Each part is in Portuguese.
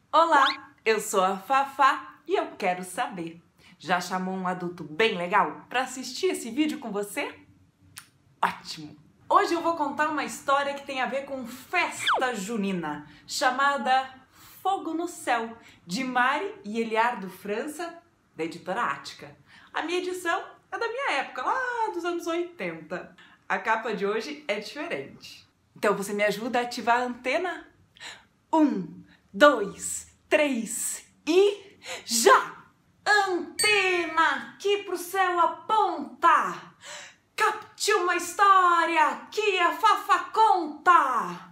Olá, eu sou a Fafá e eu quero saber. Já chamou um adulto bem legal para assistir esse vídeo com você? Ótimo! Hoje eu vou contar uma história que tem a ver com festa junina, chamada Fogo no Céu, de Mari e Eliardo França, da editora Ática. A minha edição é da minha época, lá dos anos 80. A capa de hoje é diferente. Então você me ajuda a ativar a antena? 1, 2, 3 e já! Antena aqui pro céu aponta! Capte uma história que a Fafá conta!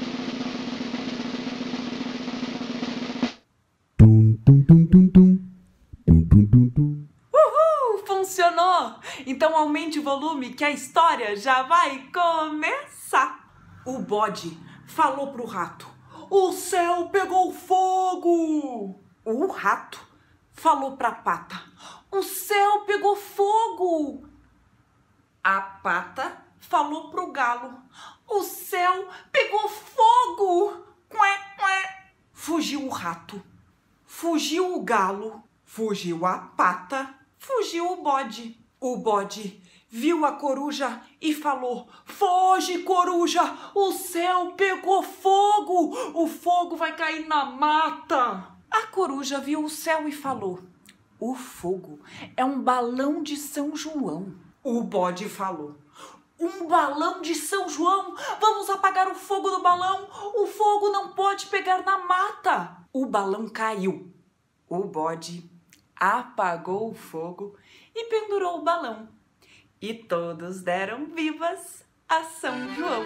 Uhul! Funcionou! Então aumente o volume que a história já vai começar! O bode falou pro rato: "O céu pegou fogo!" O rato falou pra pata: "O céu pegou fogo!" A pata falou pro galo: "O céu pegou fogo!" Quê, quê. Fugiu o rato, fugiu o galo, fugiu a pata, fugiu o bode. O bode viu a coruja e falou: "Foge, coruja! O céu pegou fogo! O fogo vai cair na mata!" A coruja viu o céu e falou: "O fogo é um balão de São João." O bode falou: "Um balão de São João? Vamos apagar o fogo do balão! O fogo não pode pegar na mata!" O balão caiu. O bode apagou o fogo e pendurou o balão. E todos deram vivas a São João.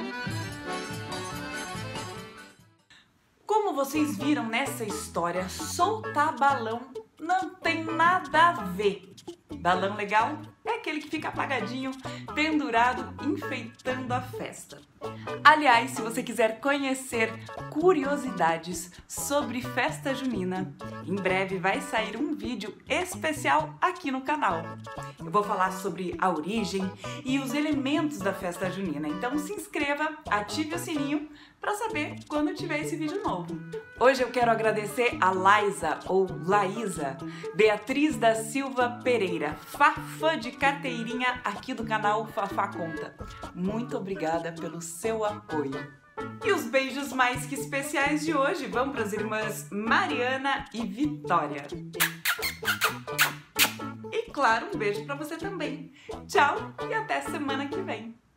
Como vocês viram nessa história, soltar balão não tem nada a ver. Balão legal é aquele que fica apagadinho, pendurado, enfeitando a festa. Aliás, se você quiser conhecer curiosidades sobre festa junina, em breve vai sair um vídeo especial aqui no canal. Eu vou falar sobre a origem e os elementos da festa junina, então se inscreva, ative o sininho para saber quando tiver esse vídeo novo. Hoje eu quero agradecer a Laísa, ou Laísa, Beatriz da Silva Pereira, Fafã de carteirinha aqui do canal Fafá Conta. Muito obrigada pelo seu apoio. E os beijos mais que especiais de hoje vão para as irmãs Mariana e Vitória. E claro, um beijo para você também. Tchau e até semana que vem.